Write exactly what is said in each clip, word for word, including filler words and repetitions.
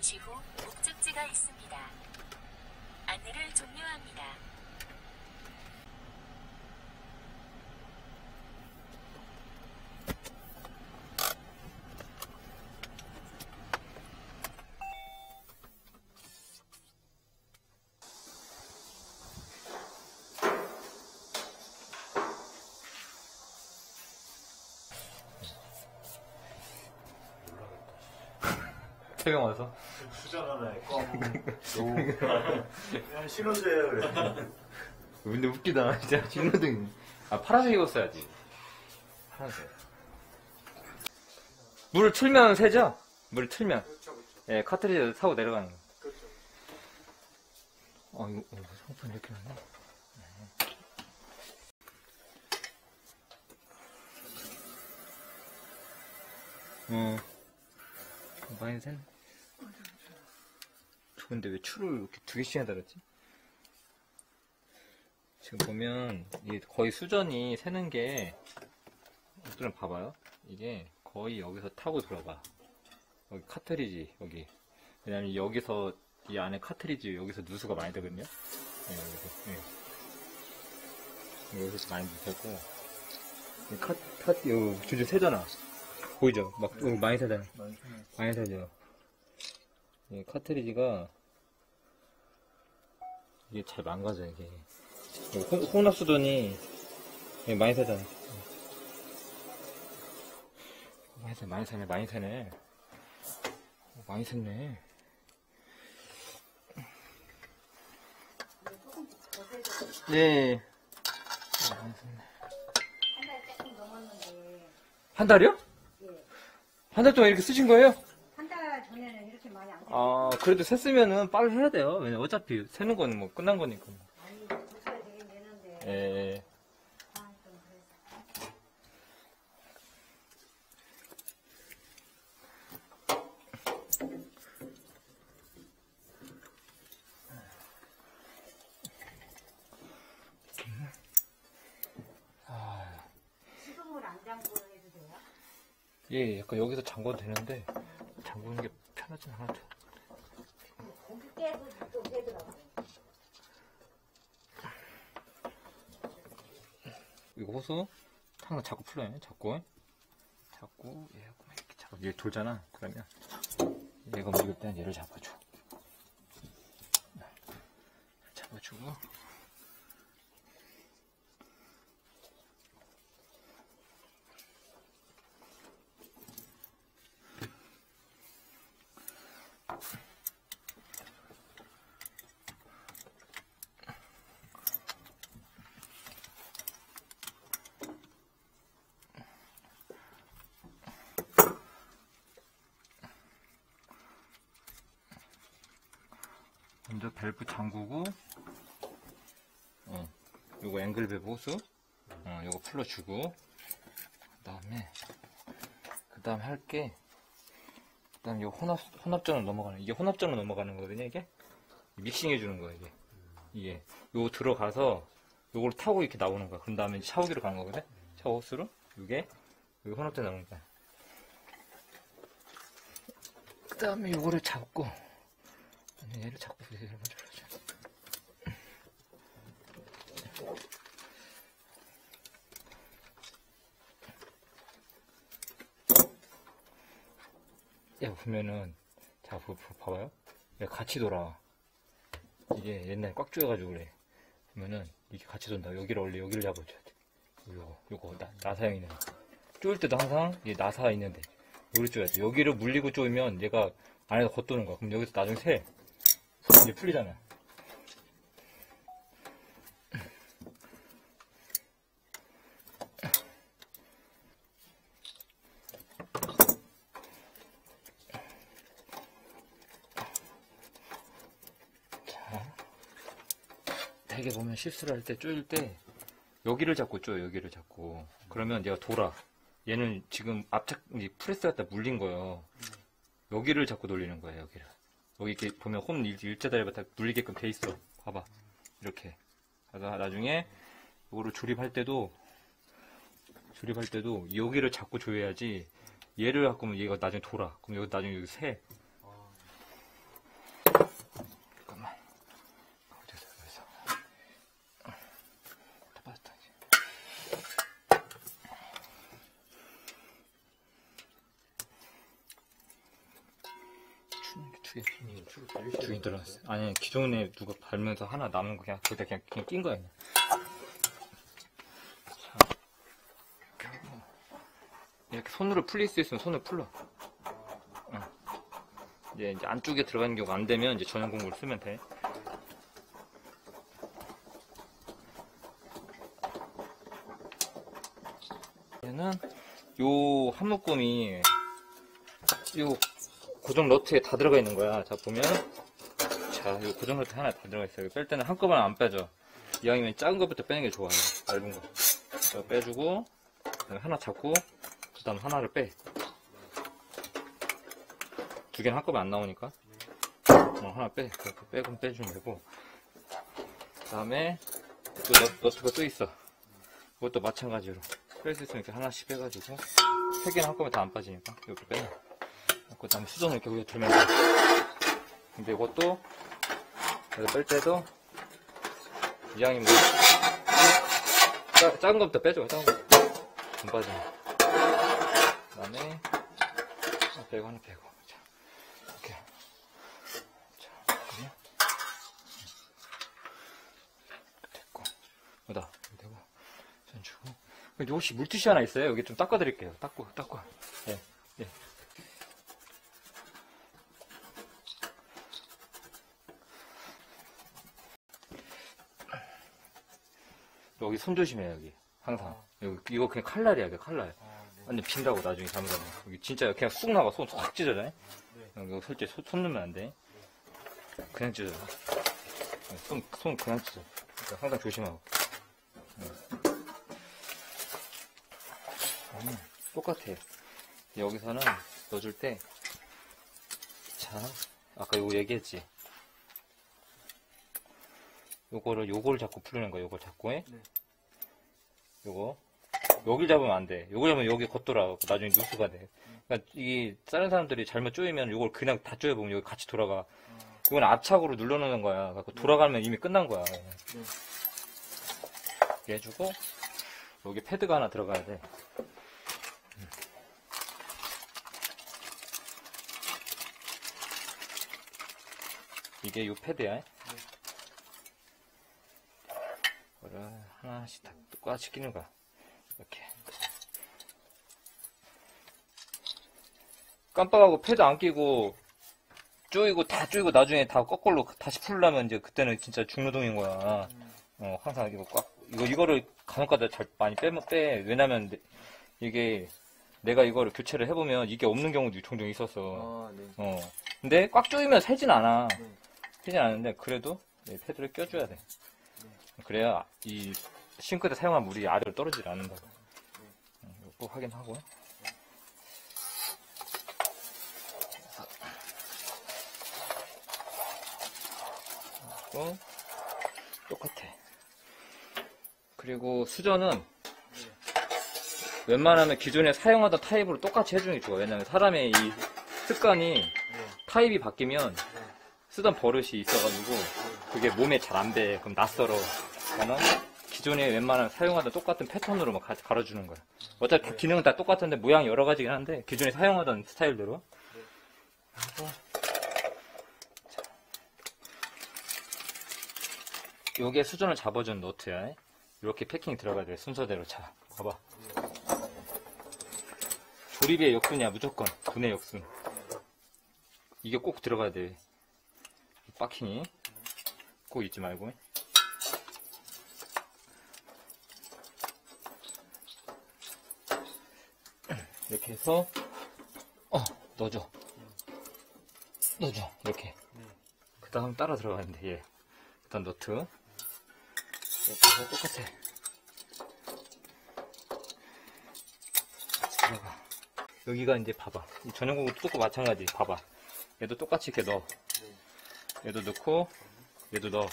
잠시 후 목적지가 있습니다. 안내를 종료합니다. 태경 와서 수전하네. 껌. 그냥 신호세요. 그래. 근데 웃기다. 진짜 신호등. 아, 파란색 입었어야지. 파란색. 물을 틀면 새죠? 물을 틀면. 그렇죠, 그렇죠. 예, 카트리지 타고 내려가는 거. 그렇죠. 어, 이거, 어, 상품 이렇게 나네. 어. 많이 새네. 근데 왜 추를 이렇게 두 개씩이나 달았지? 지금 보면 이게 거의 수전이 새는 게 어떤 봐봐요. 이게 거의 여기서 타고 들어가. 여기 카트리지 여기. 왜냐면 여기서 이 안에 카트리지 여기서 누수가 많이 되거든요. 네, 여기서, 네. 여기서 많이 되고 카, 카, 여기 줄줄 새잖아. 보이죠? 막 여기 많이 새잖아. 많이 새죠. 이 카트리지가 이게 잘 망가져 이게. 혼, 혼합수전이 많이 새잖아. 많이 새, 많이 새네, 많이 새네. 많이 샜네. 예. 많이 샜네. 한 달 조금 넘었는데. 한 달이요? 예. 한 달 동안 이렇게 쓰신 거예요? 한 달 전에는 이렇게 많이 안 샜어요. 아, 그래도 샜으면은 빨리 해야 돼요. 왜냐면 어차피 새는 거는 뭐 끝난 거니까. 아니, 고쳐야 되긴 되는데. 예. 아, 좀 그래서. 아, 수돗물 안 잠궈 해도 돼요? 예, 약간 여기서 잠궈도 되는데, 잠그는 게 편하진 않아도. 고기 깨도 또 되더라고요. 이거 호수 항상 자꾸 풀어요. 자꾸 자꾸 얘하고 이렇게 잡아. 얘 돌잖아. 그러면 얘가 움직일 때는 얘를 잡아줘. 잡아주고 먼저 밸브 잠그고, 어, 요거 앵글 밸브 호스, 어, 요거 풀어주고, 그 다음에, 그 다음 할게, 그 다음 요 혼합, 혼합전으로 넘어가는, 이게 혼합전으로 넘어가는 거거든요, 이게? 믹싱 해주는 거야, 이게. 이게. 요 들어가서, 요걸 타고 이렇게 나오는 거야. 그런 다음에 샤워기로 가는 거거든? 샤워 호스로? 요게, 여기 혼합전 나오는 거야. 그 다음에 요거를 잡고, 얘를 자꾸 얘를 먼저 풀어줘. 야, 보면은, 자, 봐봐요. 얘가 같이 돌아. 이게 옛날에 꽉 조여가지고 그래. 보면은, 이게 같이 돈다. 여기를 원래 여기를 잡아줘야 돼. 요거, 요거, 나, 나사형 있는 거. 조일 때도 항상, 얘 나사 있는데, 여기를 조여야 돼. 여기를 물리고 조이면 얘가 안에서 겉도는 거야. 그럼 여기서 나중에 새. 이제 풀리잖아. 자, 되게 보면 실수를 할 때, 쪼일 때, 여기를 잡고 쪼요, 여기를 잡고. 그러면 얘가 돌아. 얘는 지금 앞착, 프레스 갖다 물린 거예요. 여기를 잡고 돌리는 거예요, 여기를. 여기 이렇게 보면 홈 일자다리가 다 물리게끔 돼 있어. 봐봐. 이렇게. 그래서 나중에 이거를 조립할 때도, 조립할 때도 여기를 잡고 조여야지 얘를 갖고 오면 얘가 나중에 돌아. 그럼 여기 나중에 여기 새. 두 개, 두 개 들어갔어. 아니, 기존에 누가 밟으면서 하나 남은 거 그냥, 거기다 그냥, 그냥 낀 거야. 그냥. 자, 이렇게 손으로 풀릴 수 있으면 손을 풀러. 응. 이제, 이제 안쪽에 들어가는 경우가 안 되면 이제 전용 공구를 쓰면 돼. 얘는 요 한 묶음이 요 고정 너트에 다 들어가 있는 거야. 자, 보면 자, 요 고정 너트 하나 다 들어가 있어요. 뺄 때는 한꺼번에 안 빼죠. 이왕이면 작은 것부터 빼는 게 좋아요. 얇은 거. 자, 빼주고 그다음에 하나 잡고 그 다음 하나를 빼. 두 개는 한꺼번에 안 나오니까 어, 하나 빼. 그렇게 빼고 빼주면 되고 그 다음에 또 너, 너트가 또 있어. 그것도 마찬가지로 뺄 수 있으면 이렇게 하나씩 빼가지고 세 개는 한꺼번에 다 안 빠지니까 이렇게 빼. 그 다음에 수전을 이렇게 위에 들면 돼. 근데 이것도 뺄 때도 이왕이 뭐 짜, 작은 것부터 빼줘. 작은 거 안 빠지네. 그 다음에 하나 빼고 하나 빼고 자, 이렇게 자, 그러면 됐고 여기다 되고 전 주고 여기 혹시 물티슈 하나 있어요? 여기 좀 닦아드릴게요. 닦고 닦고 예, 예. 여기 손 조심해요. 여기 항상 아. 여기 이거 그냥 칼날이야. 이거 칼날 아, 네. 완전 빈다고 나중에 잠가면 여기 진짜 그냥 쑥 나가. 손 확 찢어져. 네. 여기 솔직히 손, 손 넣으면 안 돼. 네. 그냥 찢어져. 손, 손 그냥 찢어. 그러니까 항상 조심하고. 네. 음, 똑같아. 여기서는 넣어줄 때 자, 아까 요거 얘기했지. 요거를 요거를 자꾸 풀리는 거야. 요걸 자꾸 해. 네. 요거 여기 잡으면 안 돼. 요거 잡으면 여기 겉돌아. 나중에 누수가 돼. 그러니까 이 다른 사람들이 잘못 조이면 요걸 그냥 다 조여보면 여기 같이 돌아가. 이건 압착으로 눌러놓는 거야. 그래서 돌아가면 이미 끝난 거야. 네. 이렇게 해주고 여기 패드가 하나 들어가야 돼. 이게 요 패드야. 이거를 하나씩 다 똑같이 끼는 거야. 이렇게. 깜빡하고 패드 안 끼고 쪼이고 다 쪼이고 나중에 다 거꾸로 다시 풀려면 이제 그때는 진짜 중노동인 거야. 어, 항상 이거 꽉, 이거, 이거를 간혹가다 잘 많이 빼, 빼. 왜냐면 이게 내가 이거를 교체를 해보면 이게 없는 경우도 종종 있었어. 아, 네. 어. 근데 꽉 조이면 새진 않아. 네. 새진 않는데 그래도 패드를 껴줘야 돼. 네. 그래야 이 싱크대 사용한 물이 아래로 떨어지지 않는다고. 네. 이거 꼭 확인하고. 또 똑같아. 그리고 수전은 웬만하면 기존에 사용하던 타입으로 똑같이 해주는 게 좋아. 왜냐면 사람의 이 습관이 타입이 바뀌면 쓰던 버릇이 있어가지고 그게 몸에 잘 안 배. 그럼 낯설어. 그러니까 기존에 웬만하면 사용하던 똑같은 패턴으로 막 갈아주는 거야. 어차피 다 기능은 다 똑같은데 모양이 여러 가지긴 한데 기존에 사용하던 스타일대로. 그리고 요게 수전을 잡아준 너트야. 이렇게 패킹 들어가야 돼. 순서대로. 자, 봐봐. 조립의 역순이야. 무조건 분해 역순. 이게 꼭 들어가야 돼. 박킹이 꼭 잊지 말고. 이렇게 해서 어 넣어줘. 넣어줘. 이렇게. 그 다음 따라 들어가는데 얘. 일단 너트. 이거 똑같아. 들어가. 여기가 이제 봐봐. 이 전용공구도 똑같고 마찬가지. 봐봐. 얘도 똑같이 이렇게 넣어. 얘도 넣고, 얘도 넣어.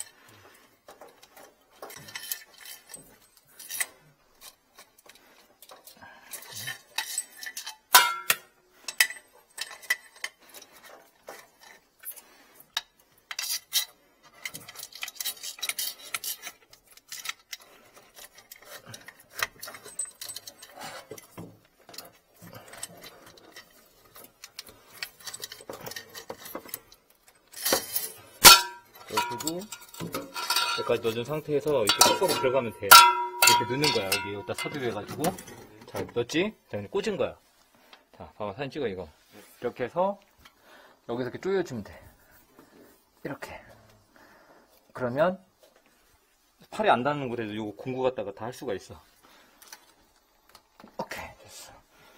넣어주고, 여기까지 넣어준 상태에서 이렇게 뚜껑으로 들어가면 돼. 이렇게 넣는 거야. 여기 여기다 삽입해가지고. 자, 넣었지? 자, 이제 꽂은 거야. 자, 봐봐. 사진 찍어, 이거. 이렇게 해서, 여기서 이렇게 조여주면 돼. 이렇게. 그러면, 팔이 안 닿는 곳에도 요거 공구 갖다가 다 할 수가 있어. 오케이. 됐어.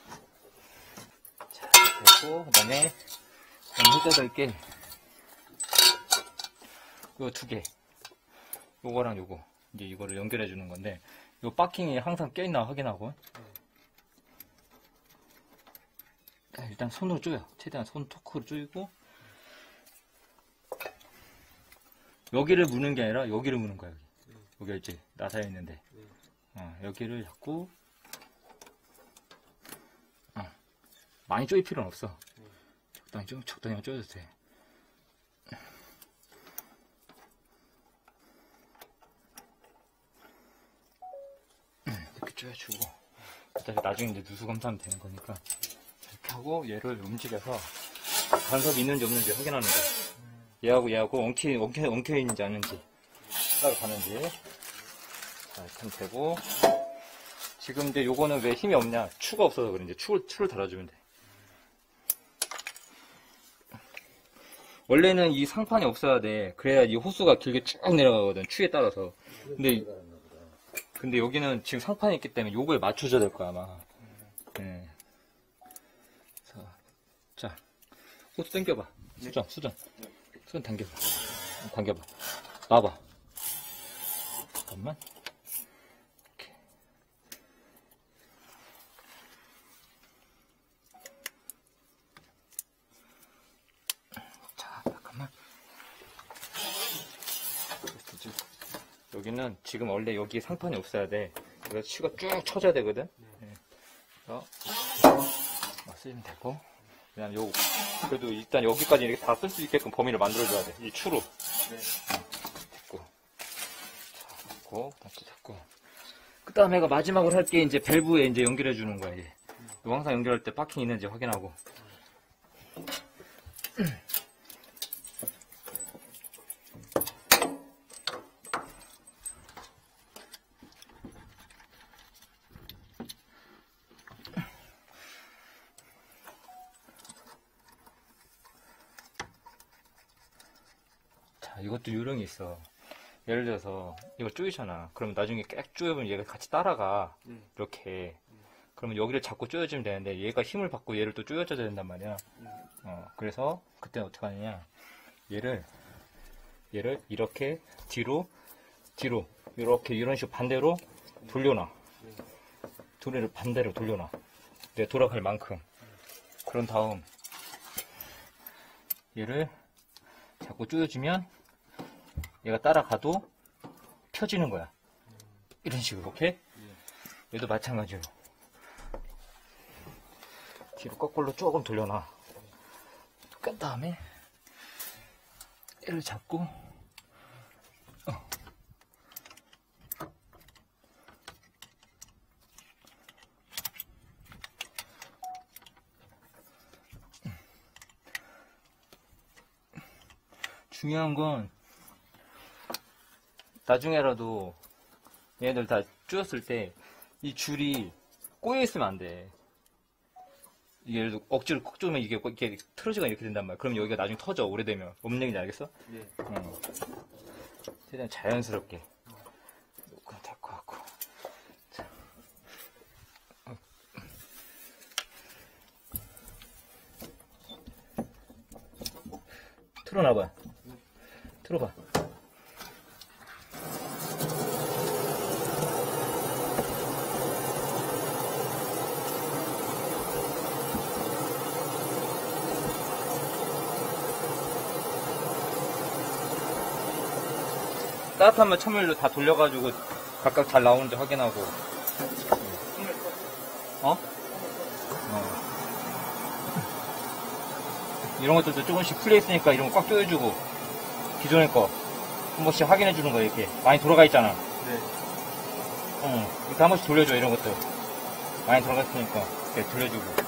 자, 됐고, 그 다음에, 여기다 넣을게. 요 두 개. 요거랑 요거. 이제 이거를 연결해 주는 건데, 요 바킹이 항상 껴있나 확인하고. 자, 일단 손으로 조여. 최대한 손 토크로 조이고, 여기를 무는 게 아니라 여기를 무는 거야. 여기. 여기가 이제 나사에 있는데, 어, 여기를 잡고, 어, 많이 조일 필요는 없어. 적당히 좀 적당히만 조여도 돼. 이렇게 조여주고, 그다음에 나중에 이제 누수 검사하면 되는 거니까 이렇게 하고 얘를 움직여서 간섭이 있는지 없는지 확인하는 거야. 얘하고 얘하고 엉키 엉켜 엉켜 있는지 아닌지 따로 가는지. 자, 이렇게 하면 되고, 지금 이제 요거는 왜 힘이 없냐? 추가 없어서 그래. 이제 추를 추를 달아주면 돼. 원래는 이 상판이 없어야 돼. 그래야 이 호수가 길게 쭉 내려가거든. 추에 따라서. 근데 근데 여기는 지금 상판이 있기 때문에 요거에 맞춰줘야 될 거야 아마. 네. 자, 자, 호수 당겨봐. 수전, 수전, 수전 당겨봐. 당겨봐. 놔봐. 잠깐만. 이렇게. 자, 잠깐만. 여기는 지금 원래 여기 상판이 없어야 돼. 그래서 추가 쭉 쳐줘야 되거든. 네. 그래서 쓰면 되고, 그냥 요 그래도 일단 여기까지 이렇게 다 쓸 수 있게끔 범위를 만들어줘야 돼. 이 추로. 네. 됐고, 자, 됐고, 다시 됐고. 그 다음에 마지막으로 할 게 이제 밸브에 이제 연결해 주는 거야. 이제. 요 항상 연결할 때 파킹 있는지 확인하고. 이것도 요령이 있어. 예를 들어서 이거 쪼이잖아. 그러면 나중에 꽥 쪼여보면 얘가 같이 따라가. 음. 이렇게. 음. 그러면 여기를 자꾸 쪼여주면 되는데 얘가 힘을 받고 얘를 또 쪼여줘야 된단 말이야. 음. 어, 그래서 그때는 어떻게 하느냐. 얘를 얘를 이렇게 뒤로 뒤로 이렇게 이런 식으로 반대로 돌려놔. 둘레를 반대로 돌려놔. 내가 돌아갈 만큼. 그런 다음 얘를 자꾸 쪼여주면 얘가 따라가도 펴지는 거야. 이런 식으로. 오케이? 얘도 마찬가지로 뒤로 거꾸로 조금 돌려놔. 그 다음에 얘를 잡고 어. 중요한 건 나중에라도 얘네들 다 쪼였을 때 이 줄이 꼬여있으면 안 돼. 예를 들어 억지로 콕 쪼면 이게 이렇게 틀어지거나 이렇게 된단 말이야. 그럼 여기가 나중에 터져. 오래되면. 뭔 얘기인지 알겠어? 네. 응. 최대한 자연스럽게. 이거 데리고 갖고. 자. 어. 틀어놔봐. 틀어봐. 따뜻하면 찬물로 다 돌려가지고 각각 잘 나오는지 확인하고. 어? 어. 이런 것들도 조금씩 풀려있으니까 이런 거 꽉 조여주고, 기존의 거 한 번씩 확인해주는 거야. 이렇게 많이 돌아가 있잖아. 네. 응. 이렇게 한 번씩 돌려줘. 이런 것들 많이 돌아가 있으니까 이렇게 돌려주고.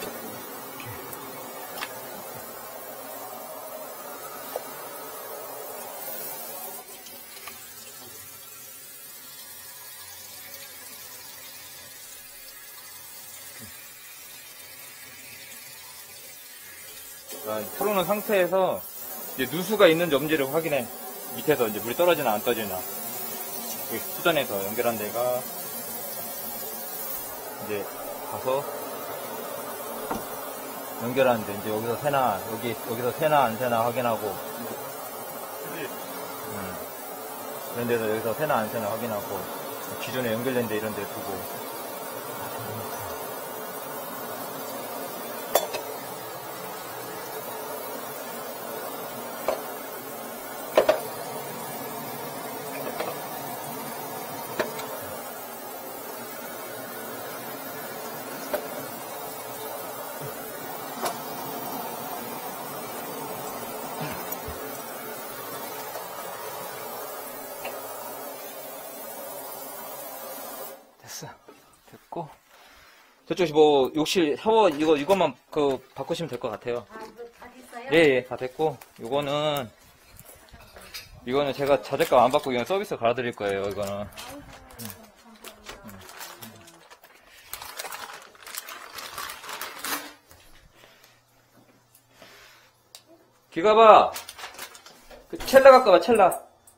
아, 풀어놓은 상태에서 이제 누수가 있는지 없는지를 확인해. 밑에서 이제 물이 떨어지나 안 떨어지나. 여기 수전에서 연결한 데가 이제 가서 연결하는데 이제 여기서 새나 여기 여기서 새나 안 새나 확인하고 음, 이런 데서 여기서 새나 안 새나 확인하고 기존에 연결된 데 이런 데 두고 됐어. 됐고. 저쪽이 뭐, 욕실, 샤워, 이거, 이것만, 그, 바꾸시면 될 것 같아요. 아, 이거 다 됐어요? 예, 예, 다 됐고. 이거는, 이거는 제가 자재값 안 받고 그냥 서비스 갈아드릴 거예요, 이거는. 음. 기가봐! 그, 첼라 갖고 와, 첼라.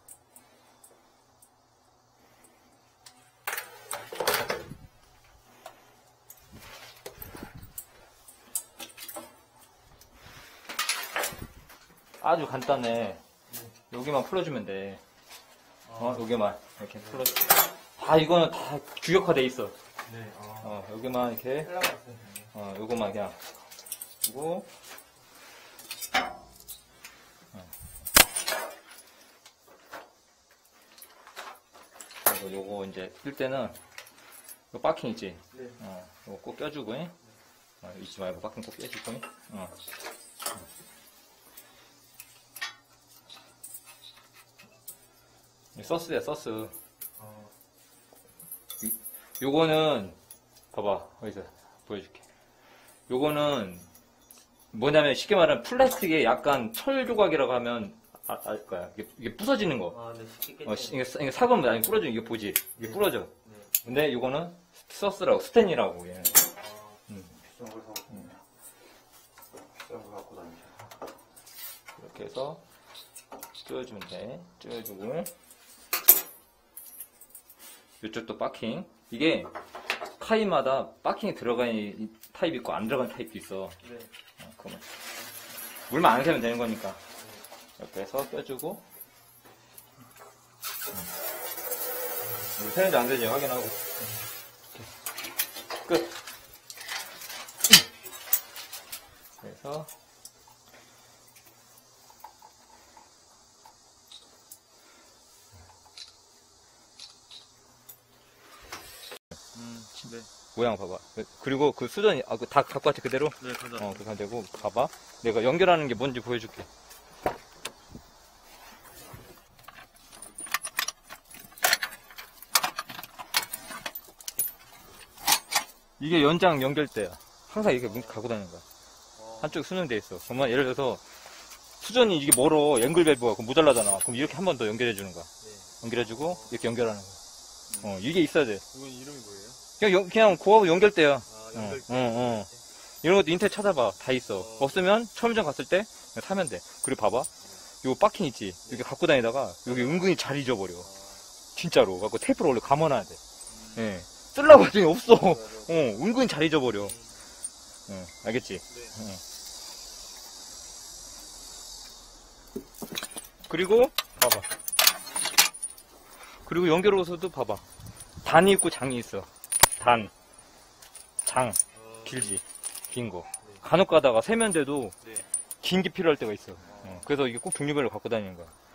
아주 간단해. 여기만 풀어주면 돼. 어, 여기만 이렇게 풀어줘. 다 이거는 다 규격화돼 있어. 네. 아. 어, 여기만 이렇게. 어, 요거만 그냥. 그리고 어. 그리고 요거 이제 뜰 때는 요 바킹 있지. 네. 어, 요거 꼭 껴주고. 어, 잊지 말고 바킹 꼭 껴주고. 어. 서스야, 서스. 어. 요거는, 봐봐. 어디서 보여줄게. 요거는, 뭐냐면, 쉽게 말하면 플라스틱에 약간 철 조각이라고 하면, 아, 알 거야. 이게, 이게 부서지는 거. 아, 네, 쉽게 어, 시- 이게, 사- 이게 사과면 아니 부러지는 이게 보지. 이게 부러져. 네. 근데 요거는 서스라고, 스텐이라고, 얘는. 아, 음. 비싼 걸 사고. 음. 비싼 걸 갖고 다니죠. 이렇게 해서, 쪼여주면 돼. 쪼여주고. 이쪽도 바킹. 이게 카이마다 바킹이 들어가는 타입이 있고 안 들어가는 타입도 있어. 네. 어, 그러면 물만 안 새면 되는 거니까. 이렇게 해서 껴주고. 물 새는지 안 새는지 확인하고. 끝. 그래서 음, 네. 모양 봐봐. 그리고 그 수전이, 아, 그 다 갖고 왔지, 그대로? 네, 가자. 어, 그거 되고, 봐봐. 내가 연결하는 게 뭔지 보여줄게. 이게 연장 연결대야. 항상 이렇게 문 갖고 다니는 거야. 한쪽에 수정돼 있어. 그러면 예를 들어서, 수전이 이게 멀어, 앵글 밸브가, 그럼 모자라잖아. 그럼 이렇게 한 번 더 연결해주는 거야. 연결해주고, 이렇게 연결하는 거야. 어, 이게 있어야 돼. 이건 이름이 뭐예요? 그냥, 연- 그냥 고하고 연결대야. 아, 연결. 어, 어, 어. 이런 것도 인터넷 찾아봐. 다 있어. 없으면 처음전 갔을 때 그냥 사면 돼. 그리고 봐봐. 요 바킹 있지? 여기 갖고 다니다가 여기 은근히 잘 잊어버려. 진짜로. 갖고 테이프로 원래 감아놔야 돼. 예. 쓰려고 하더니 없어. 어, 은근히 잘 잊어버려. 어, 알겠지? 어. 그리고 봐봐. 그리고 연결호서도 봐봐. 단이 있고 장이 있어. 단, 장, 길지. 긴 거. 간혹 가다가 세면대도 네. 긴 게 필요할 때가 있어. 어, 그래서 이게 꼭 종류별로 갖고 다니는 거야.